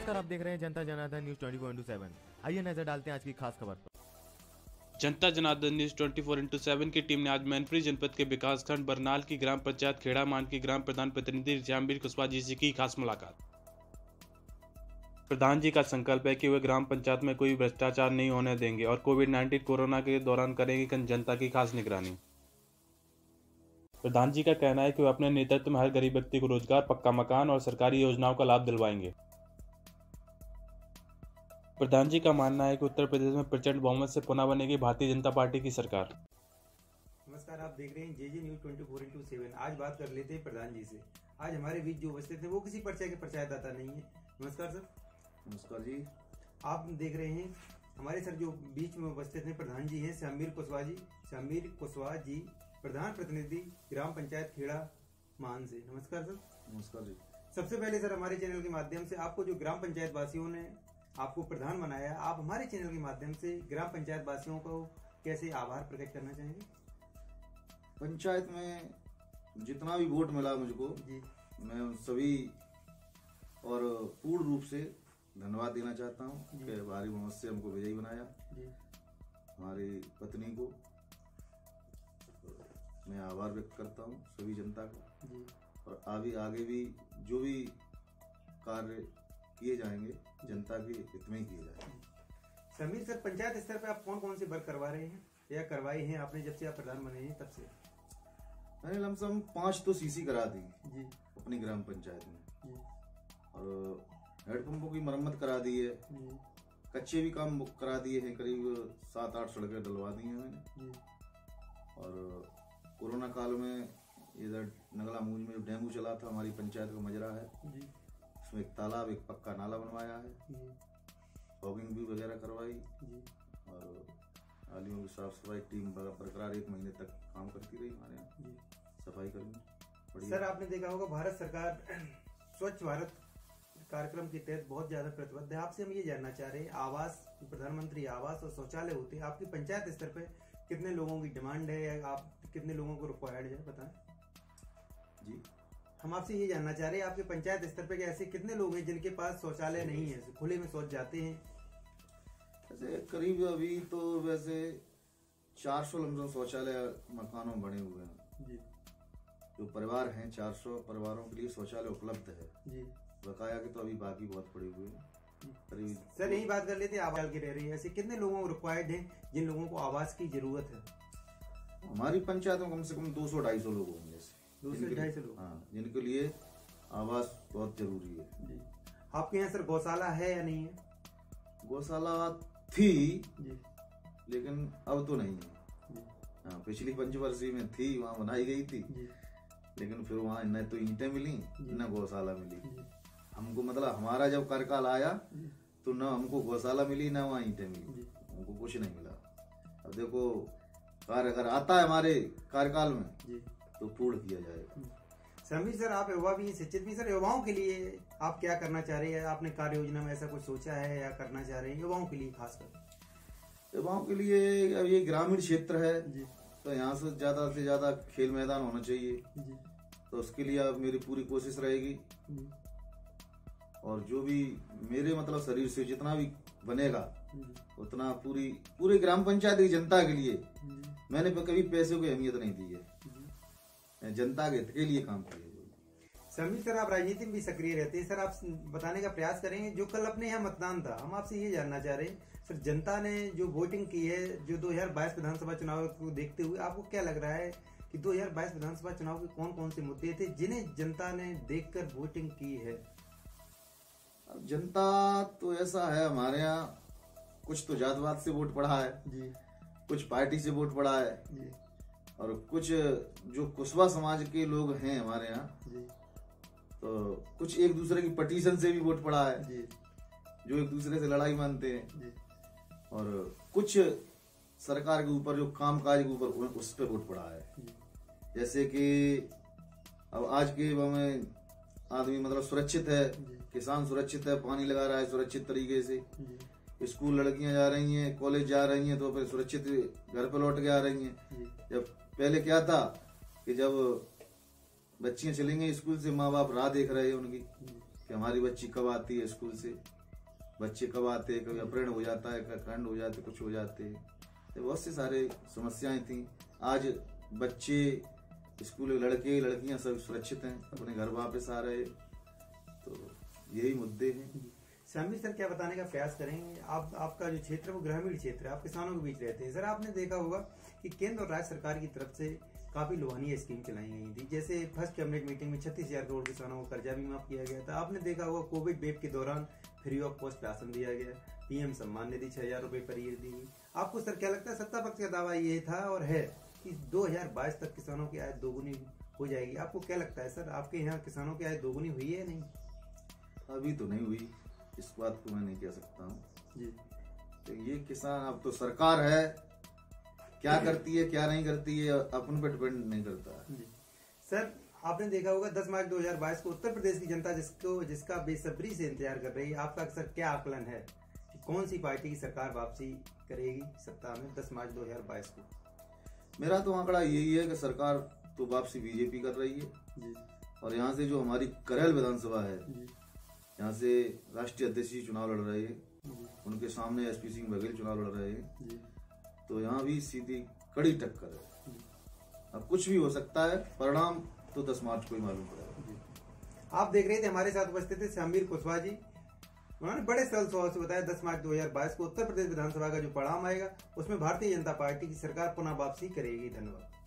नमस्कार, आप देख रहे हैं जनता जनार्दन न्यूज 24/7। आइए नजर डालते हैं आज की खास खबर पर। जनता जनार्दन न्यूज 24/7 की टीम ने आज मैनपुरी जनपद के विकासखंड बरनाल की ग्राम पंचायत खेड़ा मान की ग्राम प्रधान प्रतिनिधि श्यामवीर कुशवाहा जी से की खास मुलाकात। प्रधान जी का संकल्प है कि वे ग्राम पंचायत में कोई भ्रष्टाचार नहीं होने देंगे और कोविड-19 कोरोना के दौरान करेंगे जनता की खास निगरानी। प्रधान जी का कहना है कि वे अपने नेतृत्व में हर गरीब व्यक्ति को रोजगार, पक्का मकान और सरकारी योजनाओं का लाभ दिलवाएंगे। प्रधान जी का मानना है कि उत्तर प्रदेश में प्रचंड बहुमत से पुनः बनेगी भारतीय जनता पार्टी की सरकार। नमस्कार, आप देख रहे हैं जेजे न्यूज 24/7। आज बात कर लेते हैं प्रधान जी से। आज हमारे बीच जो उपस्थित है वो किसी परिचय के पंचायतदाता नहीं है। नमस्कार सर। नमस्कार जी। आप देख रहे हैं हमारे सर जो बीच में उपस्थित हैं प्रधान जी हैं श्यामवीर कुशवाहा जी। श्यामवीर कुशवाहा जी प्रधान प्रतिनिधि ग्राम पंचायत खेड़ा मान से। नमस्कार सर। नमस्कार जी। सबसे पहले सर हमारे चैनल के माध्यम से आपको जो ग्राम पंचायत वासियों ने आपको प्रधान बनाया, आप हमारे चैनल के माध्यम से ग्राम पंचायत वासियों को कैसे आभार प्रकट करना चाहेंगे? पंचायत में जितना भी वोट मिला मुझको जी, मैं उन सभी और पूर्ण रूप से धन्यवाद देना चाहता हूँ कि भारी बहुमत से हमको विजयी बनाया। जी, हमारी पत्नी को मैं आभार व्यक्त करता हूँ सभी जनता का। जी, और आगे भी जो भी कार्य किए जाएंगे जनता के हित में किए जाएंगे। समीर सर, पंचायत स्तर पे आप कौन कौन से वर्क करवा रहे हैं या करवाए हैं आपने जब से आप प्रधान बने हैं तब से? मैंने लमसम 5 तो सीसी करा दी जी, अपनी ग्राम पंचायत में, जी, और हेडपंपों की मरम्मत करा दी है। जी, कच्चे भी काम करा दिए हैं, करीब 7-8 सड़कें डलवा दी हैं मैंने। जी, और कोरोना काल में इधर नगला मूंज में जो डेंगू चला था, हमारी पंचायत का मजरा है, जी, उसमें एक तालाब, एक पक्का नाला बनवाया है, जी, फॉगिंग भी वगैरह करवाई। जी, और नालियों की साफ सफाई टीम बरकरार 1 महीने तक काम करती रही हमारे यहाँ, जी। सफाई कर्मी। सर, आपने देखा होगा भारत सरकार स्वच्छ भारत कार्यक्रम के तहत बहुत ज्यादा प्रतिबद्ध है। आपसे हम ये जानना चाह रहे हैं, आवास, प्रधानमंत्री आवास और शौचालय होते हैं, आपकी पंचायत स्तर पे कितने लोगों की डिमांड है या आप कितने लोगों को रिक्वायर्ड है, बताएं। जी, हम आपसे ये जानना चाह रहे हैं, आपके पंचायत स्तर पे ऐसे कितने लोग हैं जिनके पास शौचालय नहीं है, खुले में शौच जाते हैं? ऐसे करीब अभी तो वैसे 400 लमसम शौचालय मकानों में बने हुए हैं। जी, जो परिवार हैं 400 परिवारों के लिए शौचालय उपलब्ध है। जी। बकाया के तो अभी बाकी बहुत पड़े हुए हैं। करीब सर, यही बात कर लेते हैं, आवास की रह रही है, ऐसे कितने लोगों को रिक्वायर्ड है जिन लोगों को आवास की जरूरत है? हमारी पंचायत में कम से कम 200-250 लोग होंगे ऐसे। 200-250 लोग। हाँ, जिनके लिए आवास बहुत जरूरी है। जी। आपके यहाँ सर गौशाला है या नहीं है? गौशाला थी जी, लेकिन अब तो नहीं है। जी, हाँ, पिछली पंचवर्षीय में थी, वहाँ बनाई गई थी, जी, लेकिन फिर वहाँ न तो ईंटें मिली न गौशाला मिली। जी, हमको मतलब हमारा जब कार्यकाल आया जी, तो न हमको गौशाला मिली न वहाँ ईंटें मिली, जी। हमको कुछ नहीं मिला। अब देखो, कार्य अगर आता है हमारे कार्यकाल में जी। तो पूर्ण किया जाएगा। समीर सर, आप युवा भी शिक्षित भी, सर युवाओं के लिए आप क्या करना चाह रहे हैं? आपने कार्य योजना में ऐसा कुछ सोचा है या करना चाह रहे हैं युवाओं के लिए खासकर? युवाओं के लिए अब ये ग्रामीण क्षेत्र है जी, तो यहाँ से ज्यादा खेल मैदान होना चाहिए, जी, तो उसके लिए अब मेरी पूरी कोशिश रहेगी। जी, और जो भी मेरे मतलब शरीर से जितना भी बनेगा जी, उतना पूरी ग्राम पंचायत की जनता के लिए जी, मैंने कभी पैसों की अहमियत नहीं दी है, जी। मैं जनता के हित के लिए काम किया। समीर सर, आप राजनीति में भी सक्रिय रहते हैं, सर आप बताने का प्रयास करेंगे जो कल अपने यहाँ मतदान था, हम आपसे ये जानना चाह रहे हैं सर, जनता ने जो वोटिंग की है, जो 2022 विधानसभा चुनाव को देखते हुए आपको क्या लग रहा है कि 2022 विधानसभा चुनाव के कौन कौन से मुद्दे थे जिन्हें जनता ने देखकर वोटिंग की है? अब जनता तो ऐसा है, हमारे यहाँ कुछ तो जातवाद से वोट पड़ा है, जी, कुछ पार्टी से वोट पड़ा है, जी, और कुछ जो कुशवाहा समाज के लोग हैं हमारे यहाँ, जी, तो कुछ एक दूसरे की पटिशन से भी वोट पड़ा है, जी, जो एक दूसरे से लड़ाई मानते हैं, जी, और कुछ सरकार के ऊपर जो कामकाज के ऊपर उस पर वोट पड़ा है। जी, जैसे कि अब आज के में आदमी मतलब सुरक्षित है, किसान सुरक्षित है, पानी लगा रहा है सुरक्षित तरीके से, जी, स्कूल लड़कियां जा रही हैं, कॉलेज जा रही हैं, तो फिर सुरक्षित घर पर लौट के आ रही हैं। जी, जब पहले क्या था कि जब बच्चियां चलेंगे स्कूल से, माँ बाप राह देख रहे हैं उनकी कि हमारी बच्ची कब आती है स्कूल से, बच्चे कब आते, कभी अपहरण हो जाता है, कांड हो जाते, कुछ हो जाते, तो बहुत से सारे समस्याएं थी। आज बच्चे स्कूल, लड़के लड़कियां सब सुरक्षित हैं, अपने घर वापस आ रहे, तो यही मुद्दे हैं। शामिल सर क्या बताने का प्रयास करेंगे? आपका जो क्षेत्र है वो ग्रामीण क्षेत्र है, आप किसानों के बीच रहते हैं। सर आपने देखा होगा कि केंद्र और राज्य सरकार की तरफ से काफी लोहानी स्कीम चलाई गई थी। जैसे फर्स्ट कैबिनेट मीटिंग में 36,000 करोड़ किसानों को कर्जा भी माफ किया गया था। आपने देखा होगा कोविड वेव के दौरान फ्री ऑफ कॉस्ट राशन दिया गया, पीएम सम्मान निधि 6,000 रुपए पर ईयर दी गई। आपको सर क्या लगता है, सत्ता पक्ष का दावा ये था और है कि 2022 तक किसानों की आय दोगुनी हो जाएगी? आपको क्या लगता है सर, आपके यहाँ किसानों की आय दोगुनी हुई है नहीं? अभी तो नहीं हुई, इस बात को मैं नहीं कह सकता हूँ जी। तो ये किसान, अब तो सरकार है, क्या करती है क्या नहीं करती है अपन पर डिपेंड नहीं करता है। जी। सर आपने देखा होगा 10 मार्च 2022 को उत्तर प्रदेश की जनता जिसका बेसब्री से इंतजार कर रही है, आपका सर क्या आकलन है कि कौन सी पार्टी की सरकार वापसी करेगी सत्ता में 10 मार्च 2022 को? मेरा तो आंकड़ा यही है कि सरकार तो वापसी बीजेपी कर रही है जी। और यहाँ से जो हमारी करेल विधानसभा है, जी। यहाँ से राष्ट्रीय अध्यक्ष जी चुनाव लड़ रहे हैं, जी। उनके सामने एसपी सिंह बघेल चुनाव लड़ रहे हैं, जी। तो यहाँ भी सीधी कड़ी टक्कर है। अब कुछ भी हो सकता है, परिणाम तो 10 मार्च को ही मालूम पड़ेगा। आप देख रहे थे हमारे साथ उपस्थित थे शामिल कुशवाहा जी। उन्होंने बड़े सरल स्वभाव से बताया 10 मार्च 2022 को उत्तर प्रदेश विधानसभा का जो परिणाम आएगा उसमें भारतीय जनता पार्टी की सरकार पुनः वापसी करेगी। धन्यवाद।